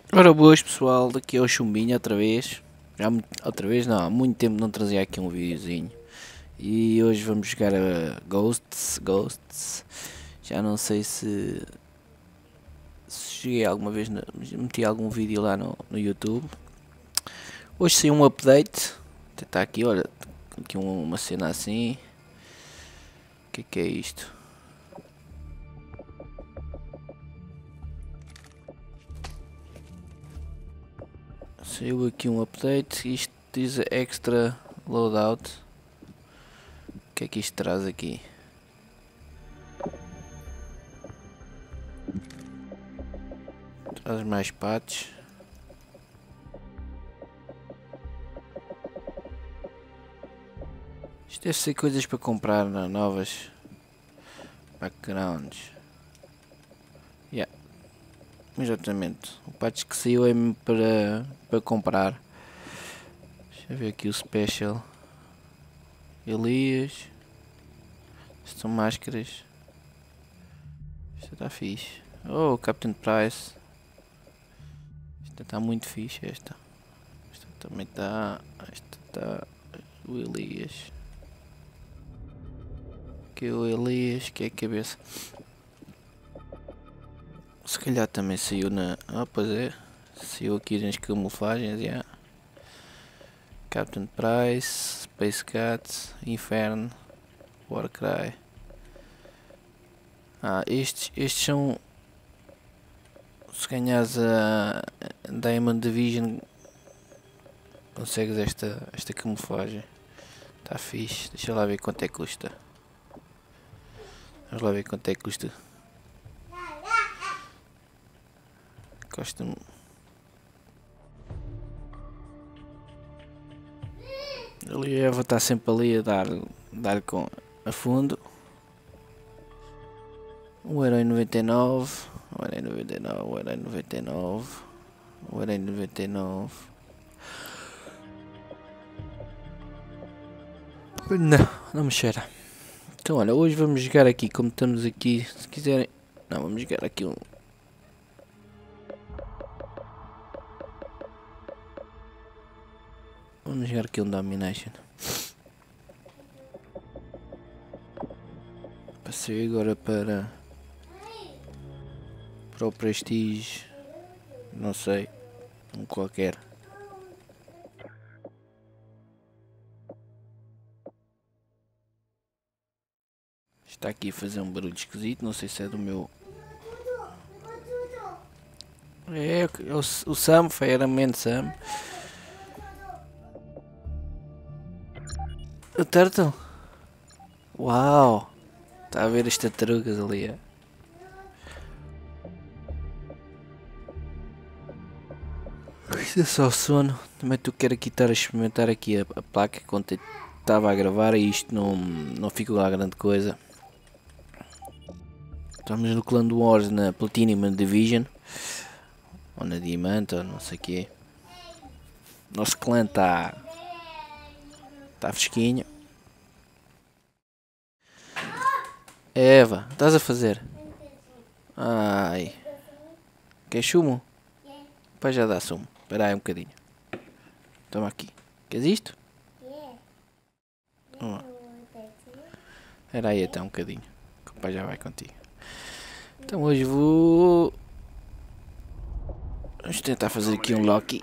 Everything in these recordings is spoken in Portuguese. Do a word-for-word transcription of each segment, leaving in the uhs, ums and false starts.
Ora boas pessoal, daqui é o Chumbinho outra vez. Já muito, outra vez não, há muito tempo não trazia aqui um videozinho. E hoje vamos jogar a Ghosts, Ghosts. Já não sei se, se cheguei alguma vez, na, meti algum vídeo lá no, no YouTube. Hoje saiu um update. Está aqui, olha, aqui uma cena assim. O que é que é isto? Saiu aqui um update, isto diz extra loadout. O que é que isto traz aqui? Traz mais patches. Isto deve ser coisas para comprar, não? Novas backgrounds. Yeah. Exatamente. O patch que saiu é mesmo para, para comprar. Deixa eu ver aqui o special. Elias. Isto são máscaras. Isto está fixe. Oh, Captain Price. Esta está muito fixe. Esta. Esta também está. Esta está. O Elias. Que é o Elias. Que é a cabeça. Se calhar também saiu na. Ah, pois é. Saiu aqui nas camuflagens. Yeah. Captain Price. Space Cat. Inferno. Warcry. Ah, estes, estes são. Se ganhas a Diamond Division, consegues esta, esta camuflagem. Está fixe. Deixa lá ver quanto é que custa. Vamos lá ver quanto é que custa. Custa-me. Ali a Eva está sempre ali a dar, dar com a fundo. um euro e noventa e nove. um euro e noventa e nove. um euro e noventa e nove. um euro e noventa e nove. Não, não me cheira. Então olha, hoje vamos jogar aqui, como estamos aqui, se quiserem. Não, vamos jogar aqui um. Vamos jogar aqui um Domination. Passei agora para. Para o Prestige. Não sei. Um qualquer. Está aqui a fazer um barulho esquisito, não sei se é do meu. É, é o, o Sam, Fireman Sam. O Turtle. Uau! Está a ver as tartarugas ali. É? Isto é só sono. Também tu quero aqui estar a experimentar aqui a, a placa quando estava a gravar e isto não, não ficou lá grande coisa. Estamos no Clan Wars na Platinum Division. Ou na Diamante, ou não sei o que. Nosso clã está. Está fresquinho. Eva, estás a fazer? Ai. Quer sumo? Pai já dá sumo. Espera aí um bocadinho. Toma aqui. Queres isto? Toma. Espera aí até um bocadinho. Que o pai já vai contigo. Então hoje vou... Vamos tentar fazer aqui um Loki.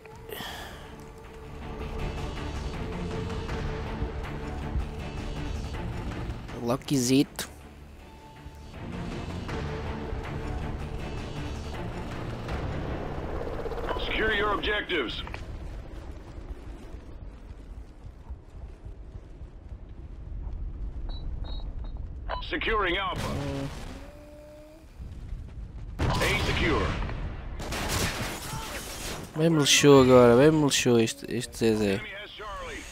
Lokizito. Secure your objectives. Securing Alpha. A secure. Bem me lixou agora, bem me lixou este, este Zezé. Enemy has Charlie.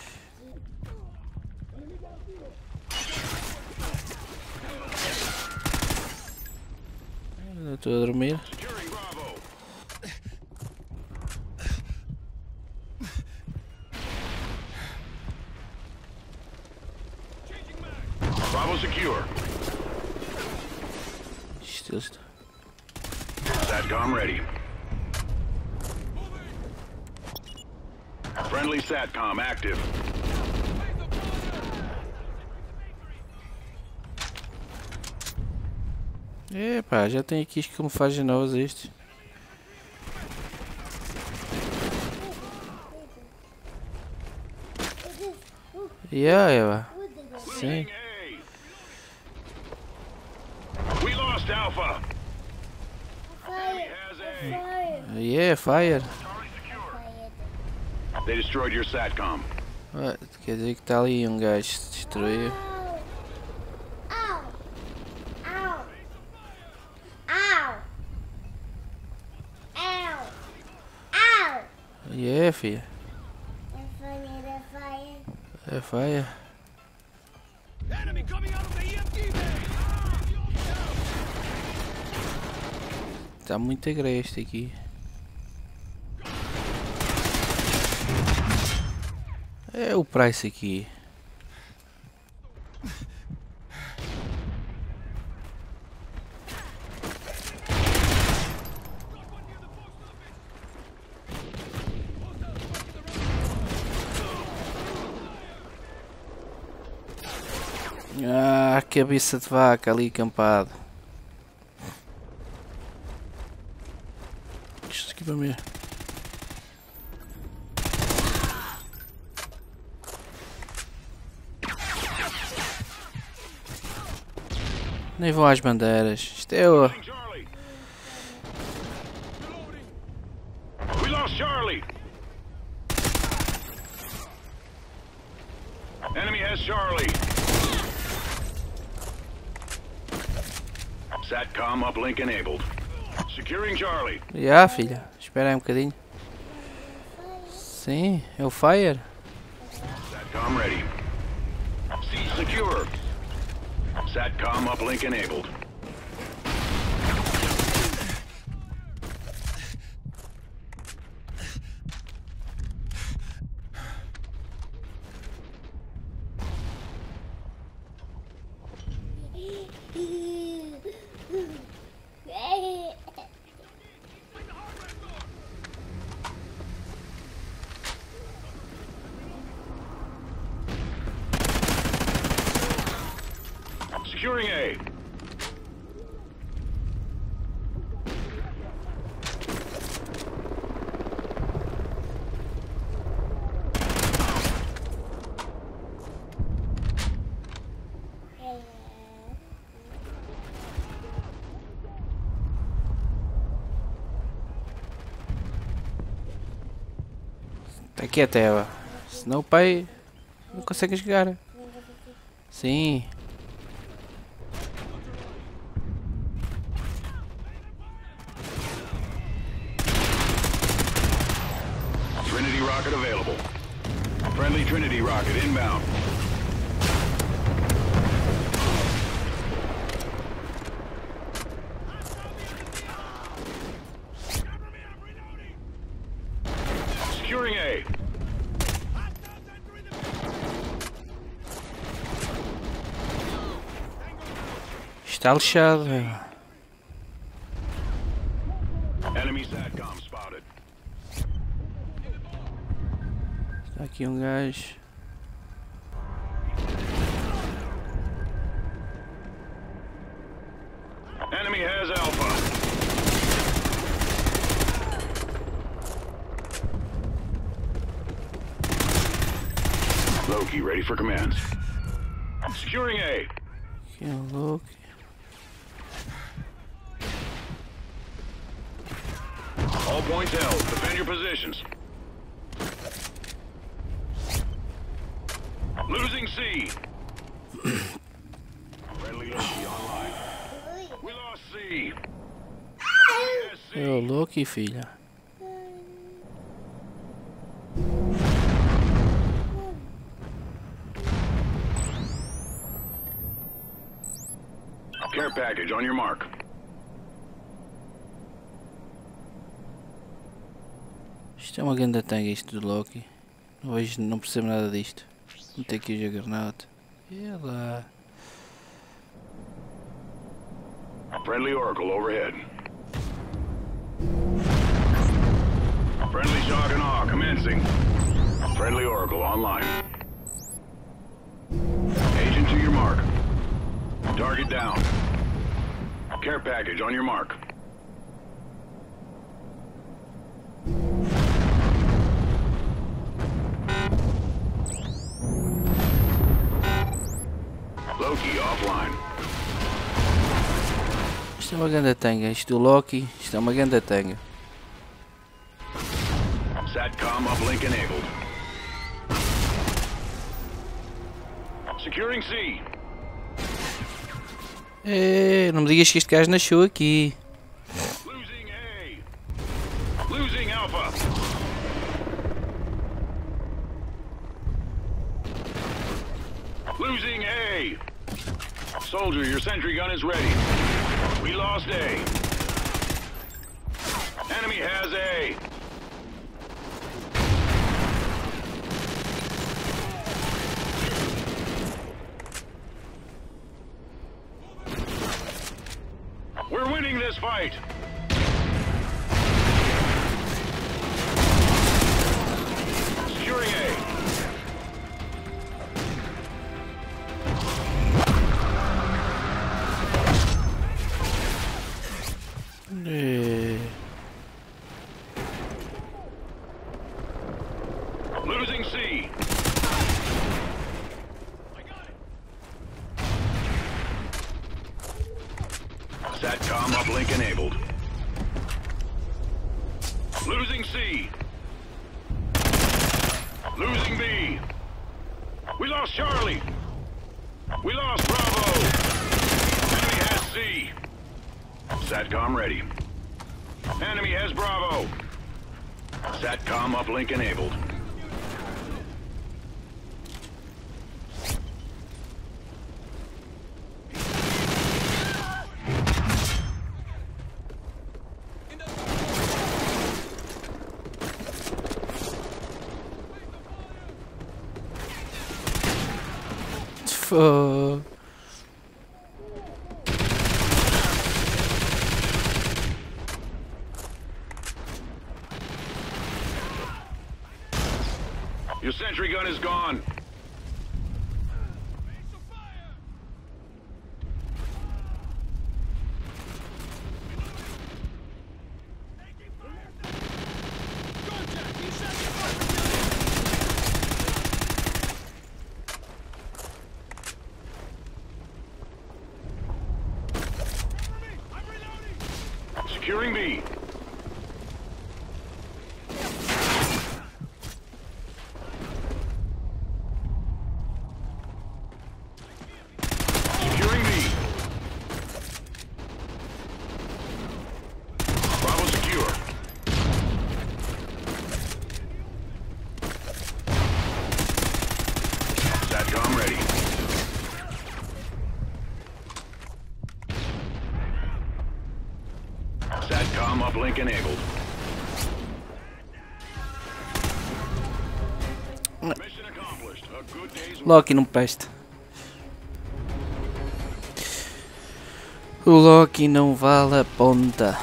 Eu estou a dormir. Securing Bravo. Bravo secure. Isto, isto. SATCOM ready. Friendly SATCOM active. Epá, já tem aqui as camuflagens novas este. Yeah, yeah. Sim. We lost Alpha. Enemy has A. Yeah, fire. Charlie secure. They destroyed your SATCOM. Ah, quer dizer que está ali um gajo que se destruiu. Ow! Ow! Ow! Ow! Ow! Yeah, filha. É fire. Enemy coming out of the E M P base. Está muito agreste aqui. É o price aqui. Ah, cabeça de vaca ali acampado. Isto aqui para mim. Nem vão às bandeiras. Isto é o... Charlie. We lost Charlie. Enemy has Charlie. SATCOM uplink enabled. Securing Charlie. Já, filha. Espera aí um bocadinho. Sim, é o fire. SATCOM ready. C secure. SATCOM uplink enabled. Securing A. Tá aqui a tela. Senão o pai não consegue chegar. Sim. Trinity rocket available. Friendly Trinity rocket inbound. Securing A. Está lixado. Enemy SATCOM spotted. Está aqui um gajo. Enemy has Alpha. Loki ready for commands. Securing A. Aqui é um louco. All points held. Defend your positions. Losing C. Friendly Loki online. We lost C. Yes, C. É o louco, filha. Care package on your mark. Isto é uma grande tanga isto do Loki. Hoje não percebo nada disto. Não tem aqui o Juggernaut. E lá. Friendly Oracle overhead. Friendly shock and awe commencing. Friendly Oracle online. Agent to your mark. Target down. Care package on your mark. Loki offline. Isto é uma grande tanga. Isto do Loki, isto é uma grande tanga. Satcom uplink enabled. Securing C. É, não me digas que este gajo nasceu aqui. Losing A. Losing Alpha. Losing A. Soldier, your sentry gun is ready. We lost A. Enemy has A. We're winning this fight. Securing A. É. Losing C. Satcom uplink enabled. Losing C. Losing B. We lost Charlie. We lost Bravo. Enemy has C. Satcom ready. Enemy has Bravo. Satcom uplink enabled. Fuck. Your sentry gun is gone. Securing B. Securing B. Bravo secure. Satcom ready. Satcom uplink enabled. Mission accomplished. A good day's work. Loki não presta. O Loki não vale a ponta.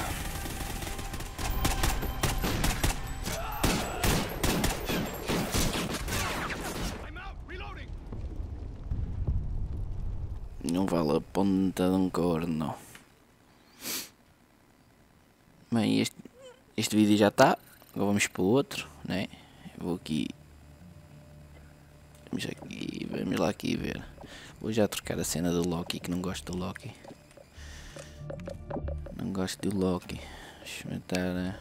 Não vale a ponta de um corno. Bem, este, este vídeo já está. Agora vamos para o outro, né? Vou aqui. Vamos aqui, vamos lá aqui ver. Vou já trocar a cena do Loki, que não gosto do Loki. Não gosto do Loki. Experimentar. Né?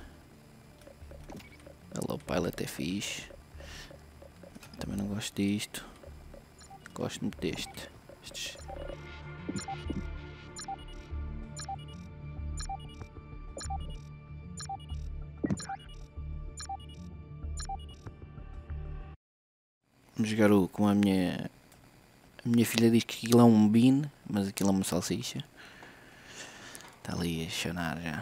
Hello Pilot é fixe. Também não gosto disto. Gosto muito deste. Estes. Vamos jogar o, com a minha. A minha filha diz que aquilo é um bean, mas aquilo é uma salsicha. Está ali a chorar já.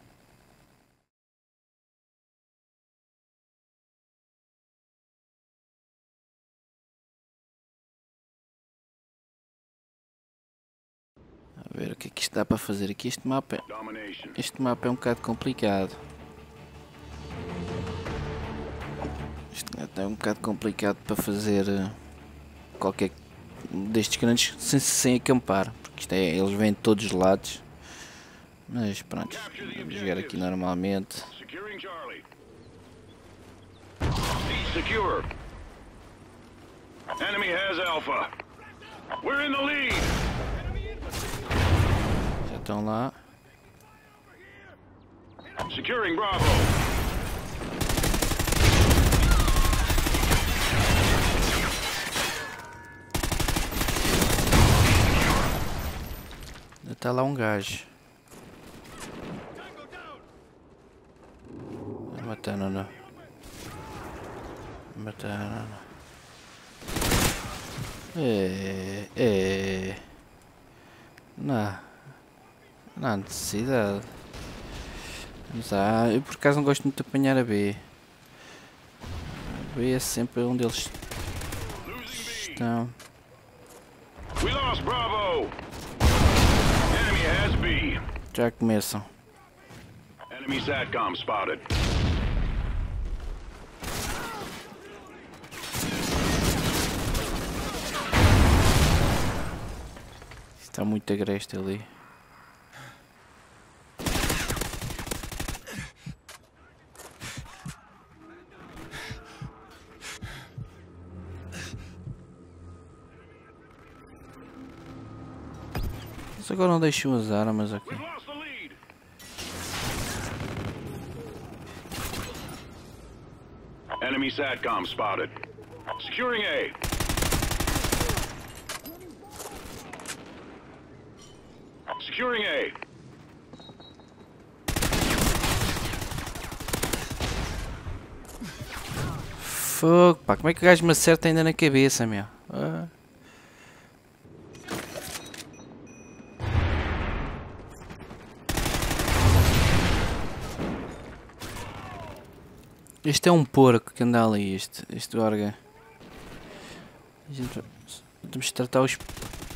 A ver o que é que isto dá para fazer aqui. Este mapa, Domination. este mapa é um bocado complicado. Isto é um bocado complicado para fazer uh, qualquer destes grandes sem, sem acampar, porque isto é, eles vêm de todos os lados. Mas pronto, vamos jogar aqui normalmente. Securing Charlie. C secure. Enemy has Alpha. We're in the lead. Já estão lá. Securing Bravo. Ainda está lá um gajo. Matando, não. Matando, não. É, é. Não. Não há necessidade. Vamos lá. Eu por acaso não gosto muito de apanhar a B. A B é sempre onde eles estão. We lost Bravo. Enemy has B. Já começam. Enemy SATCOM spotted. Está muito agreste ali. Mas agora não deixam as armas aqui. We've lost the lead. Enemy SATCOM spotted. Securing A. Securing A. Fogo, pá, como é que o gajo me acerta ainda na cabeça, meu? Ah. Este é um porco que anda ali, este, este órgão. A gente temos de tratar os...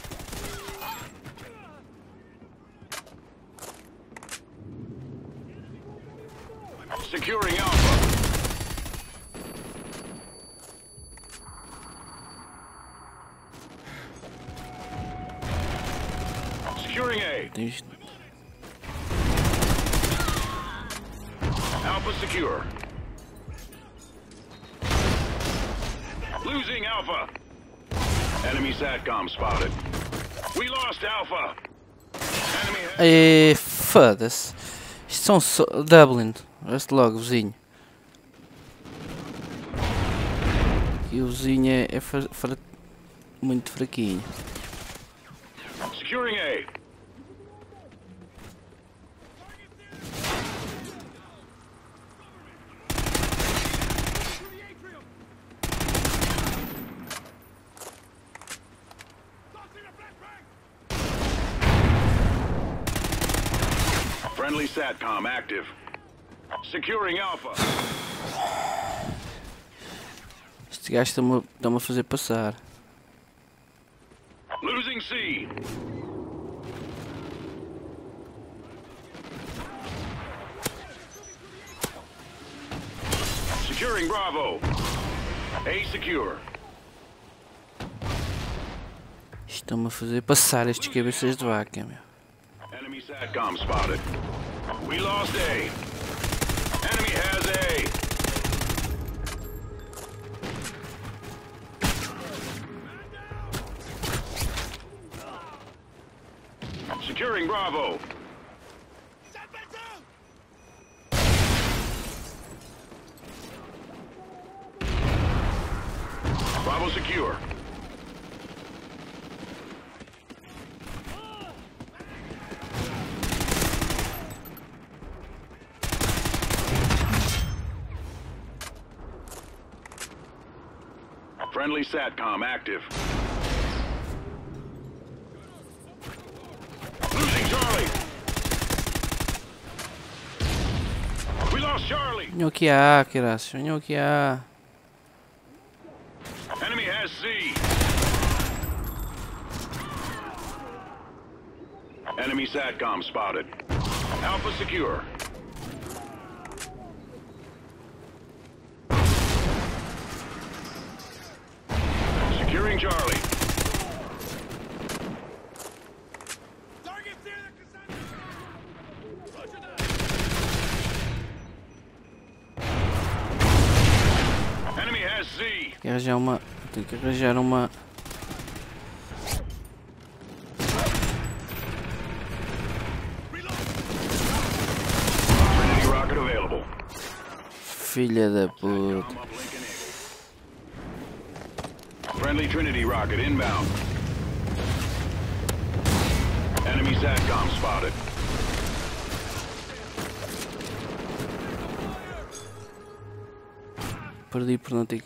Securing Alpha. Securing A. Tens... Alpha secure. Losing Alpha. Enemy SATCOM spotted. We lost Alpha. Enemy has... Ei, foda-se. Isto são só... Dublin. Este logo, vizinho. E o vizinho é, é fra... Fra... muito fraquinho. Securing A. Friendly SATCOM active. Securing Alpha. Este gajo está-me está-me a fazer passar. Losing C. Securing Bravo. A secure. Estão-me a fazer passar estes cabeças de vaca, meu. Enemy SATCOM spotted. We lost A. Enemy has A. Securing Bravo. Bravo secure. Friendly SATCOM active. Losing Charlie. We lost Charlie. Venham aqui a A, caraças. Venham aqui a A. Enemy has C. Enemy SATCOM spotted. Alpha secure. Losing Charlie. Enemy has C. Tem que arranjar uma. Tem que arranjar uma. Trinity rocket available. Filha da puta. Friendly Trinity rocket inbound. Enemy SATCOM spotted. Perdi por não ter.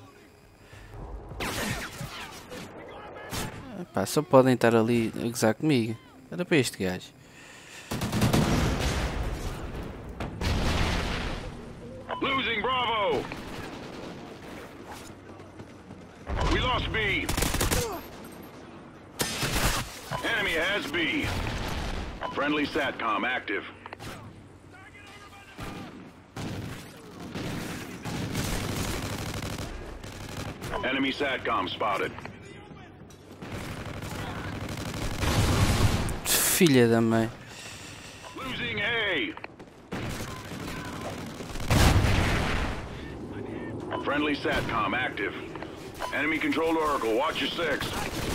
Pá, só podem estar ali a gozar comigo. Era para este gajo. Losing Bravo. We lost B. Enemy has B. Friendly SATCOM active. Enemy SATCOM spotted. Filha da mãe. Losing A. Friendly SATCOM active. Enemy controlled Oracle. Watch your six.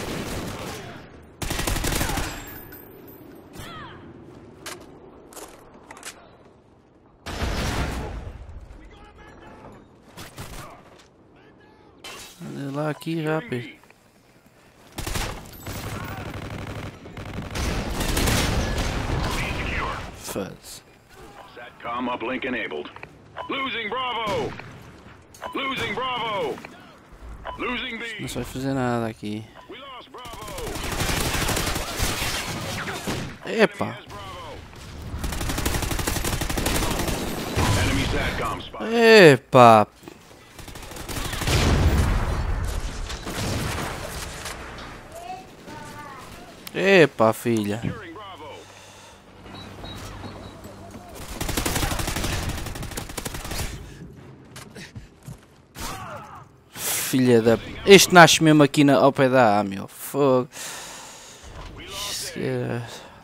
Anda lá aqui rápido. Fuzz. SATCOM uplink enabled. Losing Bravo. Losing Bravo. Losing B. Não se vai fazer nada aqui. We lost Bravo. Epa! Has Bravo. Enemy SATCOM spotted. Epa! Epa, filha. Securing Bravo. Filha da. Este nasce mesmo aqui na, ao pé da A, meu. Fogo. Isto é-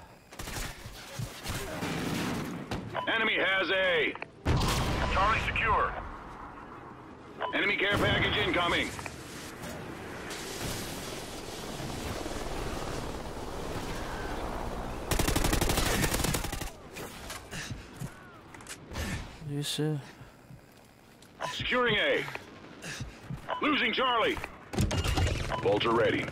Enemy has A. Charlie secure. Enemy care package incoming. Isso é. Securing A. Losing Charlie. Vulture ready.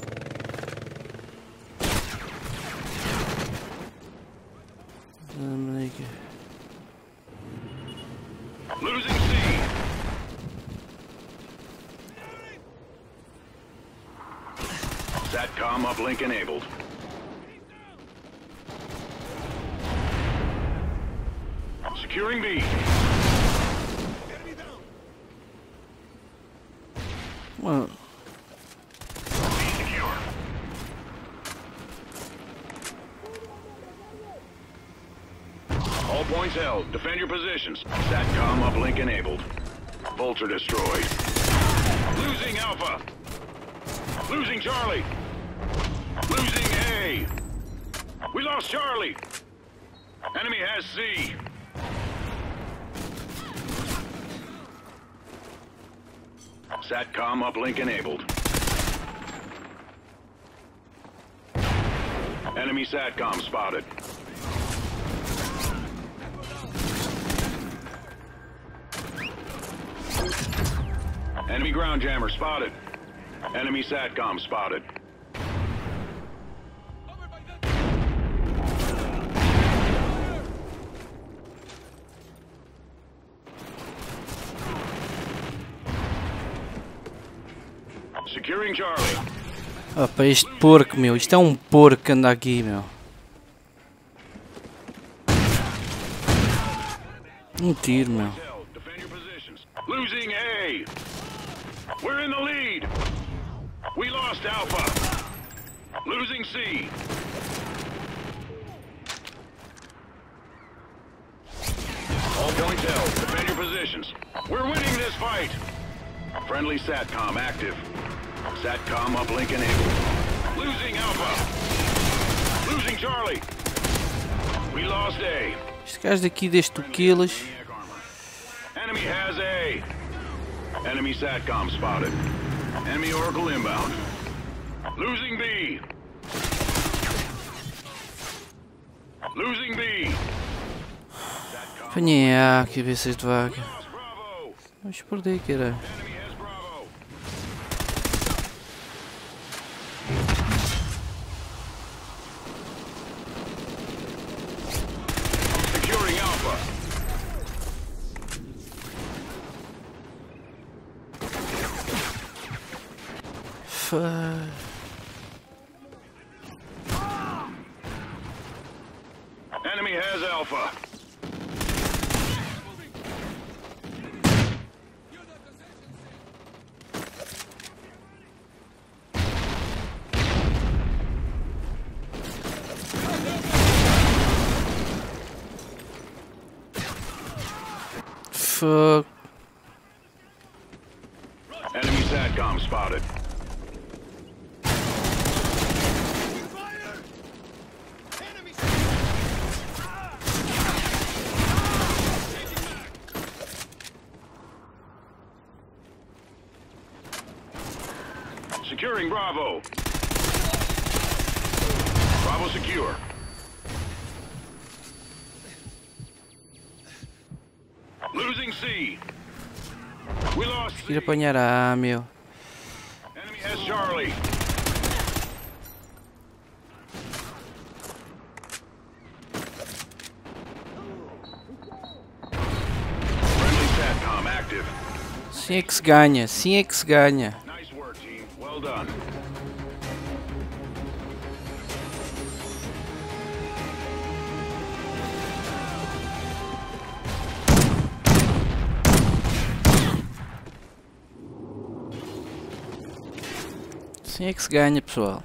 Losing C. SATCOM uplink enabled. Securing B. Mano, Secure. All points held. Defend your positions. SATCOM uplink enabled. Vulture destroyed. Losing Alpha. Losing Charlie. Losing A. We lost Charlie. Enemy has C. SATCOM uplink enabled. Enemy SATCOM spotted. Enemy ground jammer spotted. Enemy SATCOM spotted. Securing Charlie. opa, este porco, meu. Isto é um porco que anda aqui, meu. Um tiro, meu. Defend your positions. Losing A. We're in the lead. We lost Alpha. Losing C. All points held. Defend your positions. We're winning this fight. Friendly SATCOM active. SATCOM uplink enabled. Losing Alpha. Losing Charlie. We lost A. Este gajo daqui deste o quilos. Enemy has A. Enemy SATCOM spotted. Enemy Oracle inbound. Losing B. Losing B. Apanhem A, cabeças de vaca. Lost Bravo. Vamos perder, caralho. Enemy has Bravo. Securing Alpha. Fuck. Enemy has Alpha. Fuck. Enemy SATCOM spotted. Securing Bravo. Bravo secure. Losing C. We lost C. Ir apanhar A, meu. Enemy has Charlie. Friendly SATCOM active. Sim é que se ganha, sim é que se ganha. Nice work, team. Well done. Sim é que se ganha, pessoal.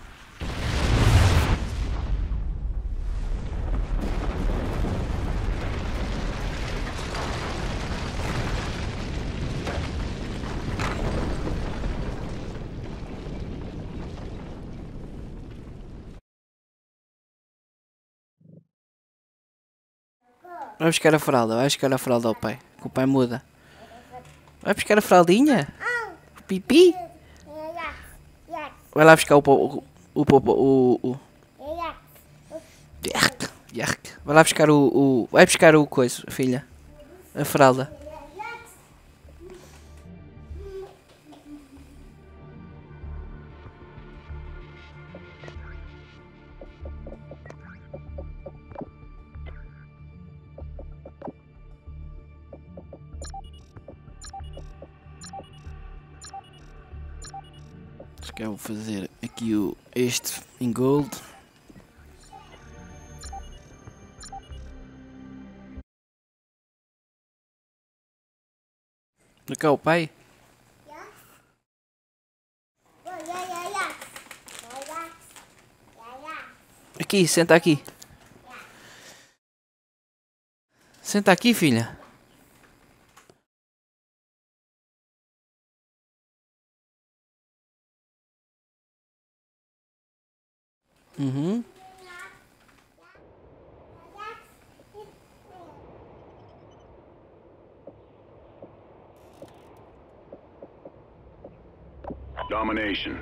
Vai buscar a fralda, vai buscar a fralda ao pai, que o pai muda. Vai buscar a fraldinha? O pipi? Vai lá buscar o po- o popo, o, o, o... Yark, yark. Vai lá buscar o, o... Vai buscar o coisa, filha. A fralda. Acho que eu vou fazer aqui o, este em gold. Cá o pai? Aqui, senta aqui. Senta aqui, filha. Uhum. Domination.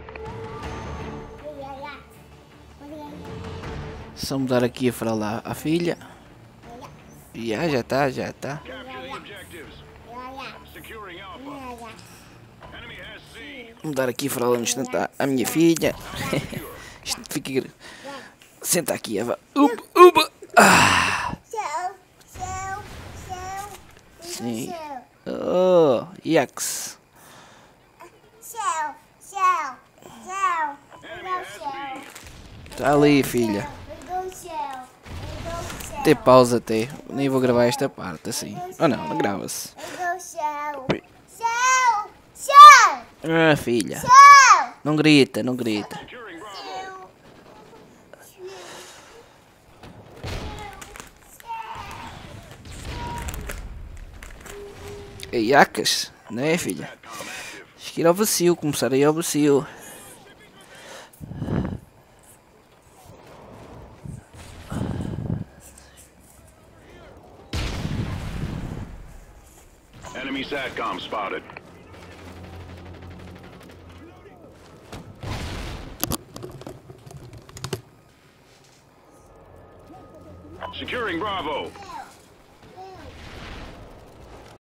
Só mudar aqui a fralda à filha. Já, já tá, já tá. Capture the objectives. Securing Alpha. Enemy has C. Mudar aqui a fralda no instante à, à minha filha. Isto fica... gra- Senta aqui, Eva. Upa, upa. Ah, sim. Oh, yaks. Tá ali, filha. Tem pausa até. Nem vou gravar esta parte assim. Oh não, não grava-se. Ah, filha. Não grita, não grita. Securing Bravo. É yacas, não é, filha? Tens que ir ao vazio, começar a ir ao vazio. Enemy SATCOM spotted. Securing Bravo.